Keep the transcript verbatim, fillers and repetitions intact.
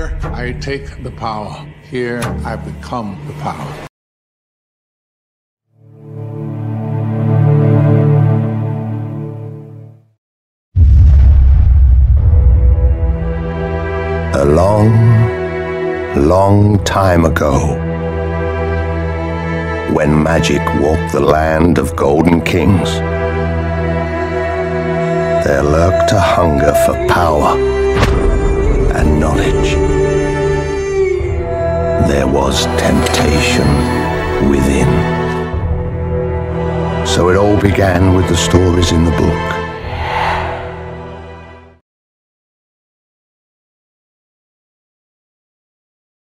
Here I take the power. Here I become the power. A long, long time ago, when magic walked the land of golden kings, there lurked a hunger for power and knowledge. There was temptation within. So it all began with the stories in the book.